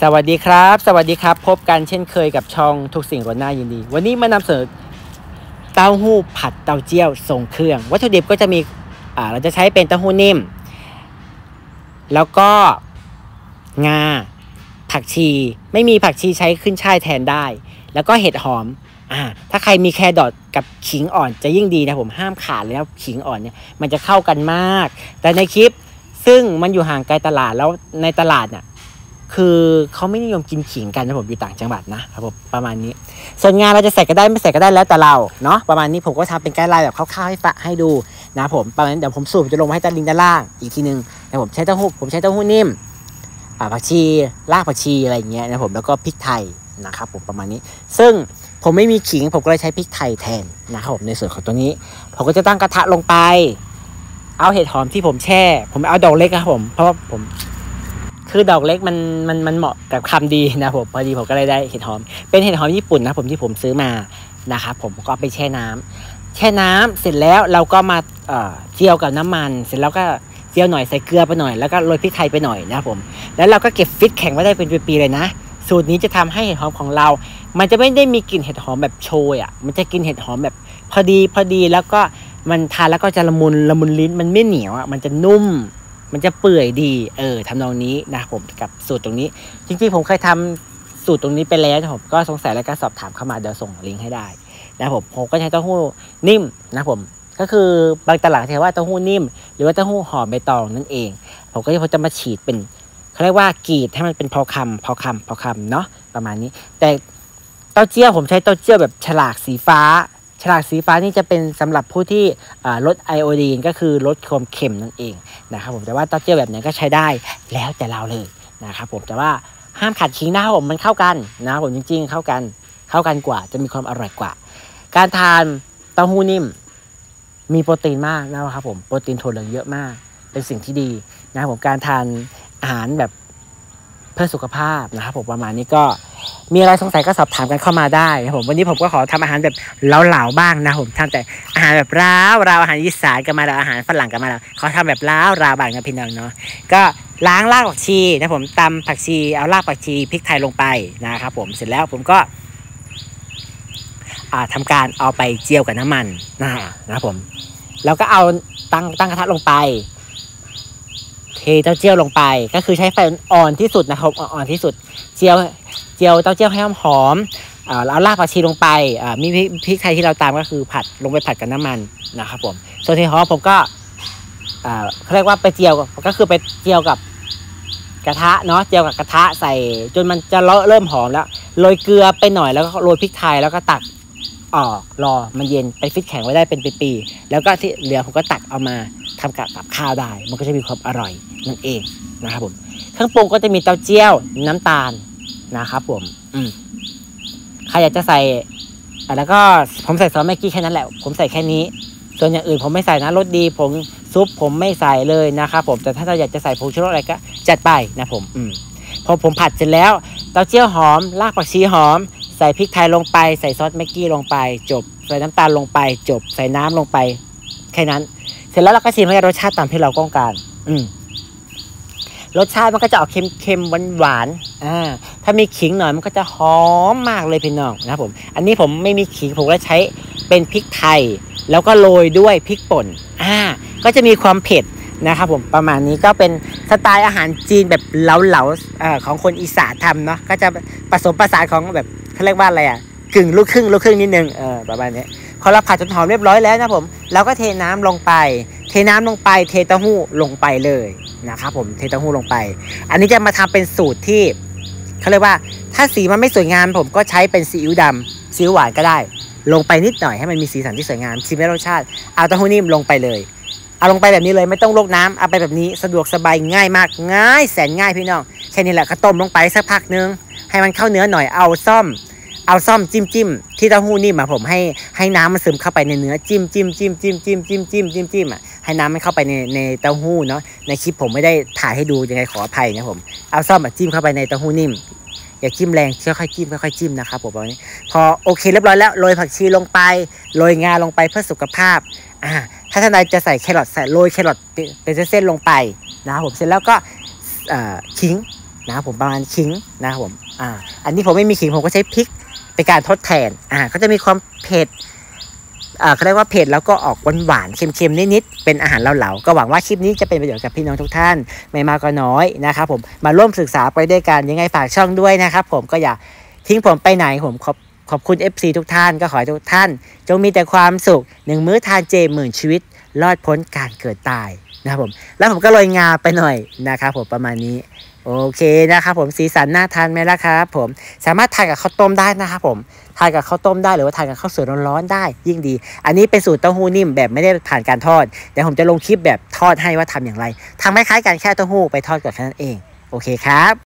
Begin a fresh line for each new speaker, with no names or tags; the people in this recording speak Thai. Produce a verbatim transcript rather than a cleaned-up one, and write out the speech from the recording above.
สวัสดีครับสวัสดีครับพบกันเช่นเคยกับช่องทุกสิ่งรสน่ายินดีวันนี้มานำเสนอเต้าหู้ผัดเต้าเจี้ยวทรงเครื่องวัตถุดิบก็จะมีอ่าเราจะใช้เป็นเต้าหู้นิ่มแล้วก็งาผักชีไม่มีผักชีใช้ขึ้นช่ายแทนได้แล้วก็เห็ดหอมอ่าถ้าใครมีแครอทกับขิงอ่อนจะยิ่งดีนะผมห้ามขาดเลยนะขิงอ่อนเนี่ยมันจะเข้ากันมากแต่ในคลิปซึ่งมันอยู่ห่างไกลตลาดแล้วในตลาดเนี่ยคือเขาไม่นิยมกินขิงกันนะผมอยู่ต่างจังหวัดนะครับผมประมาณนี้ส่วนงานเราจะใส่ก็ได้ไม่ใส่ก็ได้แล้วแต่เราเนาะประมาณนี้ผมก็ทำเป็นไกด์ไลน์แบบคร่าวๆให้ฝากให้ดูนะผมประมาณนี้เดี๋ยวผมสูบจะลงมาให้ด้านลิงก์ด้านล่างอีกทีนึงนะผมใช้เต้าหู้ผมใช้เต้าหู้นิ่มอ่าผักชีรากผักชีอะไรอย่างเงี้ยนะผมแล้วก็พริกไทยนะครับผมประมาณนี้ซึ่งผมไม่มีขิงผมก็เลยใช้พริกไทยแทนนะครับผมในส่วนของตัวนี้ผมก็จะตั้งกระทะลงไปเอาเห็ดหอมที่ผมแช่ผมเอาดอกเล็กครับผมเพราะว่าผมคือดอกเล็กมันมันมันเหมาะกับคำดีนะผมพอดีผมก็เลยได้เห็ดหอมเป็นเห็ดหอมญี่ปุ่นนะผมที่ผมซื้อมานะครับผมก็ไปแช่น้ำแช่น้ำเสร็จแล้วเราก็มาเอ่อเจียวกับน้ำมันเสร็จแล้วก็เจียวหน่อยใส่เกลือไปหน่อยแล้วก็โรยพริกไทยไปหน่อยนะครับผมแล้วเราก็เก็บฟิตแข็งไว้ได้เป็นปีๆเลยนะสูตรนี้จะทำให้เห็ดหอมของเรามันจะไม่ได้มีกลิ่นเห็ดหอมแบบโชยอ่ะมันจะกินเห็ดหอมแบบพอดีพอดีแล้วก็มันทานแล้วก็จะละมุนละมุนลิ้นมันไม่เหนียวอ่ะมันจะนุ่มมันจะเปื่อยดีเออทำนองนี้นะผมกับสูตรตรงนี้จริงๆผมเคยทำสูตรตรงนี้ไปแล้วนะผมก็สงสัยแล้วก็สอบถามเข้ามาเดี๋ยวส่งลิงก์ให้ได้นะผมผมก็ใช้เต้าหู้นิ่มนะผมก็คือบางตลาดเรียกว่าเต้าหู้นิ่มหรือว่าเต้าหู้ห่อใบตองนั่นเองผมก็จะมาฉีดเป็นเขาเรียกว่ากรีดให้มันเป็นพอคำพอคำพอคำเนาะประมาณนี้แต่เต้าเจี้ยวผมใช้เต้าเจี้ยวแบบฉลากสีฟ้าฉลากสีฟ้านี่จะเป็นสำหรับผู้ที่ลดไอโอดีนก็คือลดความเค็มนั่นเองนะครับผมแต่ว่าเต้าเจี้ยวแบบไหนก็ใช้ได้แล้วแต่เราเลยนะครับผมแต่ว่าห้ามขัดขิงนะครับผมมันเข้ากันนะผมจริงๆเข้ากันเข้ากันกว่าจะมีความอร่อยกว่าการทานเต้าหู้นิ่มมีโปรตีนมากนะครับผมโปรตีนถั่วเหลืองเยอะมากเป็นสิ่งที่ดีนะครับผมการทานอาหารแบบเพื่อสุขภาพนะครับผมประมาณนี้ก็มีอะไรสงสัยก็สอบถามกันเข้ามาได้นะผมวันนี้ผมก็ขอทำอาหารแบบเหลาๆบ้างนะผมทำแต่อาหารแบบร้าวราวอาหารอีสานกันมาแล้วอาหารฝรั่งกันมาแล้วขอทำแบบร้าวราวบ้างนะพี่น้องเนาะก็ล้างรากผักชีนะผมตำผักชีเอารากผักชีพริกไทยลงไปนะครับผมเสร็จแล้วผมก็อ่าทำการเอาไปเจียวกับน้ำมันนะนะผมแล้วก็เอาตั้งตั้งกระทะลงไปเทเต้าเจี้ยวลงไปก็คือใช้ไฟอ่อนที่สุดนะครับอ่อนที่สุดเจียวเจียวเต้าเจี้ยวให้หอมอ่าแล้วรากผักชีลงไปอ่ามีพริกไทยที่เราตามก็คือผัดลงไปผัดกับน้ำมันนะครับผมส่วนที่หอมผมก็อ่าเขาเรียกว่าไปเจียวก็คือไปเจียวกับกระทะเนาะเจียวกับกระทะใส่จนมันจะเริ่มหอมแล้วโรยเกลือไปหน่อยแล้วก็โรยพริกไทยแล้วก็ตักออกรอมันเย็นไปฟิตแข็งไว้ได้เป็นปีๆแล้วก็ที่เหลือผมก็ตักเอามาทำกับกับข้าวได้มันก็จะมีความอร่อยนั่นเองนะครับผมเครื่องปรุงก็จะมีเต้าเจี้ยวน้ำตาลนะครับผมอืมใครอยากจะใส่แล้วก็ผมใส่ซอสแม็กกี้แค่นั้นแหละผมใส่แค่นี้ส่วนอย่างอื่นผมไม่ใส่นะรสดีผงซุปผมไม่ใส่เลยนะครับผมแต่ถ้าเราอยากจะใส่ผงชูรสอะไรก็จัดไปนะผมอืมพอผมผัดเสร็จแล้วเต้าเจี้ยวหอมรากผักชีหอมใส่พริกไทยลงไปใส่ซอสแม็กกี้ลงไปจบใส่น้ำตาลลงไปจบใส่น้ำลงไปแค่นั้นเสร็จแล้วเราก็ชิมให้รสชาติตามที่เราต้องการอืมรสชาติมันก็จะออกเค็มๆหวานๆอ่าถ้ามีขิงหน่อยมันก็จะหอมมากเลยพี่น้องนะครับผมอันนี้ผมไม่มีขิงผมก็ใช้เป็นพริกไทยแล้วก็โรยด้วยพริกป่นอ่าก็จะมีความเผ็ดนะครับผมประมาณนี้ก็เป็นสไตล์อาหารจีนแบบเหลาๆอ่าของคนอีสานทำเนาะก็จะผสมผสานของแบบเขาเรียกว่าอะไรอ่ะกึ่งลูกครึ่งลูกครึ่งนิดนึงเออประมาณนี้พอเราผัดจนหอมเรียบร้อยแล้วนะผมเราก็เทน้ำลงไปเทน้ำลงไปเทเต้าหู้ลงไปเลยนะครับผมเทเต้าหู้ลงไปอันนี้จะมาทำเป็นสูตรที่เขาเรียกว่าถ้าสีมันไม่สวยงามผมก็ใช้เป็นซีอิ๊วดำซีอิ๊วหวานก็ได้ลงไปนิดหน่อยให้มันมีสีสันที่สวยงามชิมให้รสชาติเอาเต้าหู้นิ่มลงไปเลยเอาลงไปแบบนี้เลยไม่ต้องลวกน้ำเอาไปแบบนี้สะดวกสบายง่ายมากง่ายแสนง่ายพี่น้องแค่นี้แหละก็ต้มลงไปสักพักนึงให้มันเข้าเนื้อหน่อยเอาซ่อมเอาซ่อมจิ้มจิ้มที่เต้าหู้นิ่มอ่ะผมให้ให้น้ำมันซึมเข้าไปในเนื้อจิ้มจิ้มจิ้มจิ้มจิ้มจิ้มจิ้มจิ้มจิ้มอ่ะให้น้ำมันเข้าไปในในเต้าหู้เนาะในคลิปผมไม่ได้ถ่ายให้ดูยังไงขออภัยนะผมเอาซ่อมอ่ะจิ้มเข้าไปในเต้าหู้นิ่มอย่าจิ้มแรงค่อยๆจิ้มค่อยๆจิ้มนะครับผมตอนนี้พอโอเคเรียบร้อยแล้วโรยผักชีลงไปโรยงาลงไปเพื่อสุขภาพอ่าถ้าท่านใดจะใส่แครอทใส่โรยแครอทเป็นเส้นๆลงไปนะครับผมเสร็จแล้วก็ขิงนะครับผมประมาณขิงนะครับผมอ่าอันนี้ผมไม่มีขิงผมก็ใช้พริกเป็นการทดแทนอ่าก็จะมีความเผ็ดอ่าเขาเรียกว่าเผ็ดแล้วก็ออกหวานๆเค็มๆนิดๆเป็นอาหารเหลาๆก็หวังว่าคลิปนี้จะเป็นประโยชน์กับพี่น้องทุกท่านไม่มากก็น้อยนะครับผมมาร่วมศึกษาไปด้วยกันยังไงฝากช่องด้วยนะครับผมก็อย่าทิ้งผมไปไหนผมขอบขอบคุณ เอฟ ซี ทุกท่านก็ขอให้ทุกท่านจงมีแต่ความสุขหนึ่งมื้อทานเจหมื่นชีวิตรอดพ้นการเกิดตายนะครับผมแล้วผมก็โรยงาไปหน่อยนะครับผมประมาณนี้โอเคนะครับผมสีสันน่าทานไหมล่ะครับผมสามารถทานกับข้าวต้มได้นะครับผมทานกับข้าวต้มได้หรือว่าทานกับข้าวสวยร้อนๆได้ยิ่งดีอันนี้เป็นสูตรเต้าหู้นิ่มแบบไม่ได้ผ่านการทอดเดี๋ยวผมจะลงคลิปแบบทอดให้ว่าทำอย่างไรทำคล้ายๆกันแค่เต้าหู้ไปทอดก่อนแค่นั้นเองโอเคครับ